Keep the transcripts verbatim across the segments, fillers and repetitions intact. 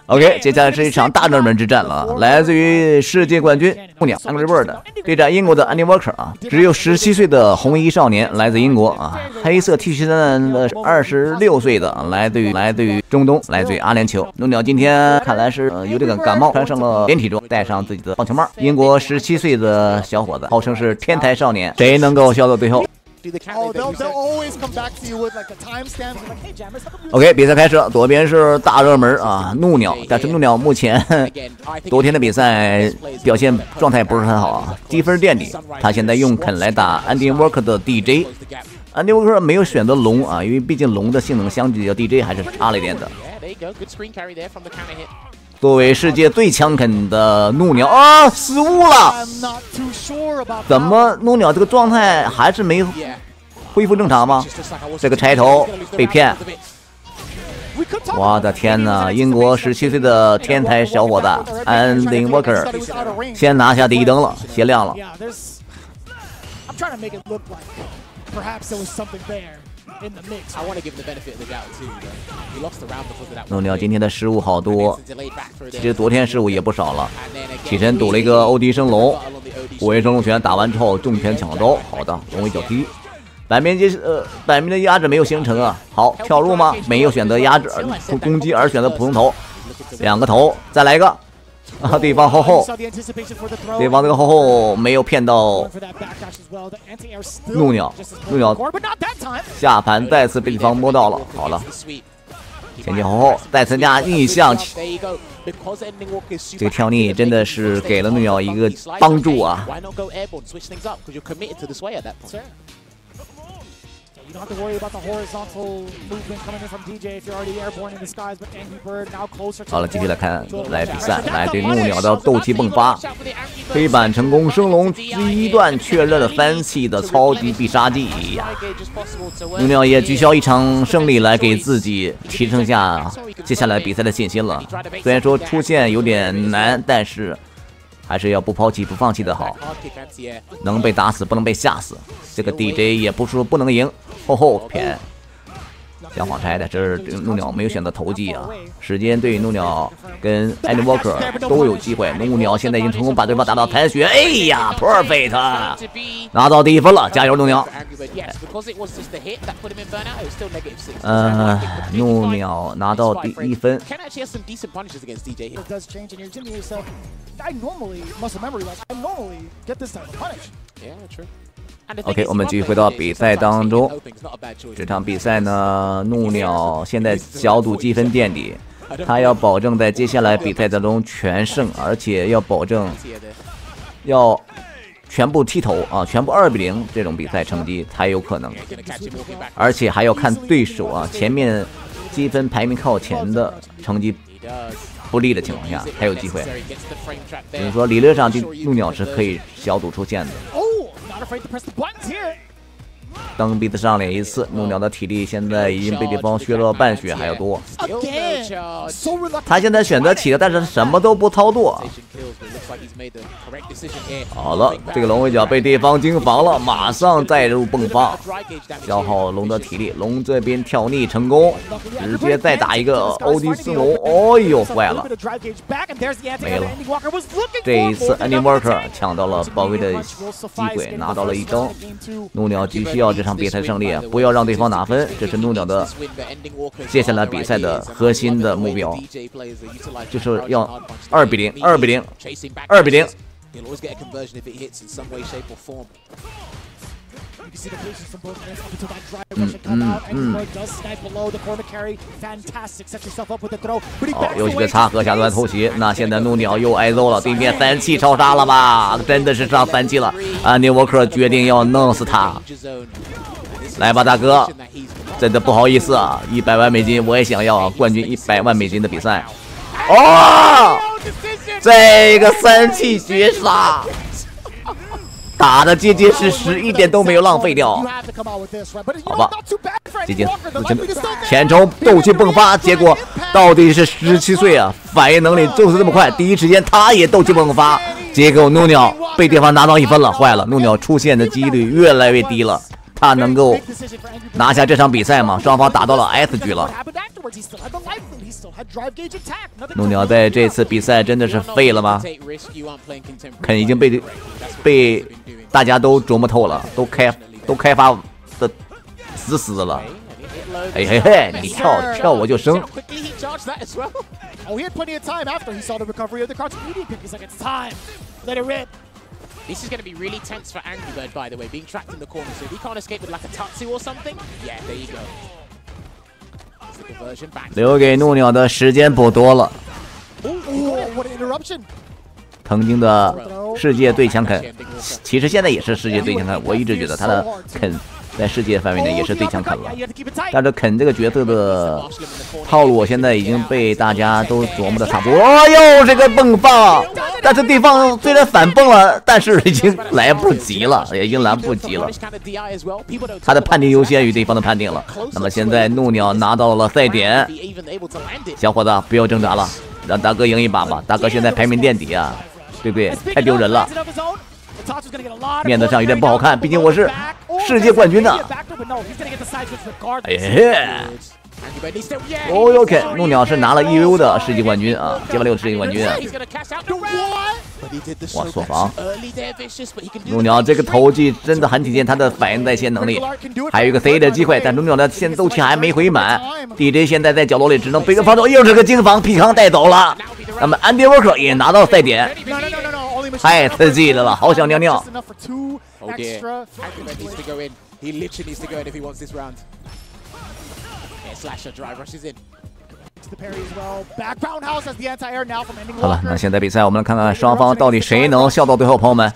OK， 接下来是一场大热门之战了，来自于世界冠军木鸟 Angry Bird 对战英国的 Andy Walker 啊，只有十七岁的红衣少年来自英国啊，黑色 T 恤衫的二十六岁的来自于来自于中东，来自于阿联酋。木鸟今天看来是、呃、有点感冒，穿上了连体装，戴上自己的棒球帽。英国十七岁的小伙子，号称是天才少年，谁能够笑到最后？OK， 比赛开始，左边是大热门啊，怒鸟，但是怒鸟目前昨天的比赛表现状态不是很好啊，积分垫底。他现在用肯来打 Andy Walker 的 D J。Andy Walker 没有选择龙啊，因为毕竟龙的性能相比较 D J 还是差了一点的。作为世界最强肯的怒鸟啊，失误了！怎么怒鸟这个状态还是没恢复正常吗？这个柴头被骗！我的天哪！英国十七岁的天才小伙子 Andy Walker 先拿下第一灯了，先亮了。怒鸟今天的失误好多，其实昨天失误也不少了。起身赌了一个欧迪升龙，五位升龙拳打完之后重拳抢招，好的，龙尾脚踢。板面接呃板面的压制没有形成啊，好跳入吗？没有选择压制而攻击，而选择普通头，两个头，再来一个。啊！对方后后，对方这个后后没有骗到怒鸟，怒鸟下盘再次被对方摸到了。好了，前前后后再参加逆向，这个跳逆真的是给了怒鸟一个帮助啊！好了，继续来看来比赛，来对怒鸟的斗气迸发，黑板成功升龙，第一段确认了三系的超级必杀技呀！怒鸟也举销一场胜利来给自己提升下接下来比赛的信心了。虽然说出线有点难，但是还是要不抛弃不放弃的好，能被打死不能被吓死。这个 D J 也不是说不能赢，后后偏想晃拆的，这是怒鸟没有选择投技啊。时间对怒鸟跟 Andy Walker 都有机会，怒鸟现在已经成功把对方打到残血，哎呀 ，perfect， 拿到第一分了，加油怒鸟！呃，怒鸟拿到第一分。OK， 我们继续回到比赛当中。这场比赛呢，怒鸟现在小组积分垫底，他要保证在接下来比赛当中全胜，而且要保证要全部剃头啊，全部二比零这种比赛成绩才有可能，而且还要看对手啊，前面积分排名靠前的成绩不利的情况下才有机会。所以说，理论上怒鸟是可以小组出线的。蹬鼻子上脸一次，怒鸟的体力现在已经被对方削了半血还要多。他现在选择起了，但是什么都不操作。好了，这个龙尾脚被对方惊防了，马上再入迸发，消耗龙的体力。龙这边跳逆成功，直接再打一个欧迪斯龙，哦呦，坏了，没了。这一次 Andy Walker 抢到了宝贵的机会，拿到了一灯。怒鸟急需要这场比赛胜利，不要让对方拿分，这是怒鸟的接下来比赛的核心的目标，就是要二比零，二比零，二比零。嗯嗯嗯。好，又是个插河下段偷袭，那现在怒鸟又挨揍了，对面三气超杀了吧？真的是上三气了。安迪沃克决定要弄死他。来吧，大哥，真的不好意思啊，一百万美金我也想要啊，冠军一百万美金的比赛。哦，这个三气绝杀！打的结结实实，一点都没有浪费掉。好吧，结结前冲斗气迸发，结果到底是十七岁啊，反应能力就是这么快，第一时间他也斗气迸发，结果怒鸟被对方拿到一分了，坏了，怒鸟出现的几率越来越低了。他能够拿下这场比赛吗？双方打到了 S 局了。 怒鸟在这次比赛真的是废了吗？肯已经被被大家都琢磨透了，都开都开发的死死的了。嘿嘿嘿，你跳跳我就升。 This is going to be really tense for Angry Bird, by the way, being trapped in the corner. So if he can't escape with like a Tatsu or something, yeah, there you go. 留给怒鸟的时间不多了。曾经的世界最强肯，其实现在也是世界最强肯。我一直觉得他的肯在世界范围内也是最强肯了。但是肯这个角色的套路现在已经被大家都琢磨的差不多。哦呦，这个蹦放！但是对方虽然反蹦了，但是已经来不及了，已经来不及了。他的判定优先于对方的判定了。那么现在怒鸟拿到了赛点，小伙子不要挣扎了，让大哥赢一把吧。大哥现在排名垫底啊，对不对？太丢人了，面子上有点不好看，毕竟我是世界冠军呢。哎呀！哦 ，OK， 怒鸟是拿了 E U 的世界冠军啊，街霸六世界冠军啊。哇，锁防！怒鸟这个投技真的很体现他的反应在线能力。还有一个 C 的机会，但怒鸟的戦斗期还没回满。D J 现在在角落里只能背着防守，又是个精防，皮康带走了。那么 Andy Walker 也拿到赛点，太刺激的了，好想尿尿。好了，那现在比赛我们来看看双方到底谁能笑到最后，朋友们。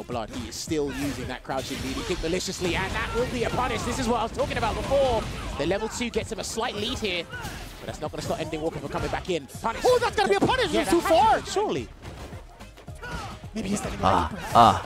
啊啊！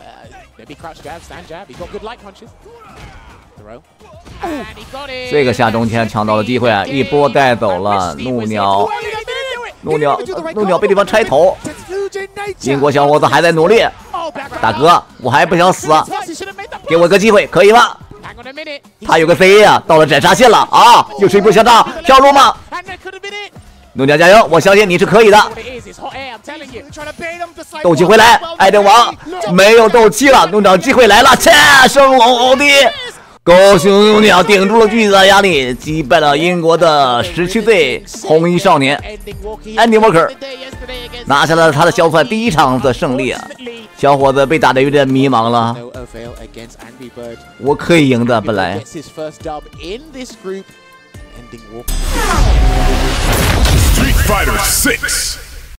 这个下中天抢到了机会啊，一波带走了怒鸟，怒鸟，怒鸟被对方拆头。英国小伙子还在努力，大哥，我还不想死，给我个机会，可以吗？他有个 C A 啊，到了斩杀线了啊！又是一波下炸，跳入吗？怒鸟加油，我相信你是可以的。斗气回来，爱德王没有斗气了，怒鸟机会来了，切，升龙欧弟。高雄怒鸟顶住了巨大的压力，击败了英国的十七岁红衣少年 Andy Walker， 拿下了他的小组赛第一场的胜利啊！小伙子被打得有点迷茫了，我可以赢的，本来。Street Fighter six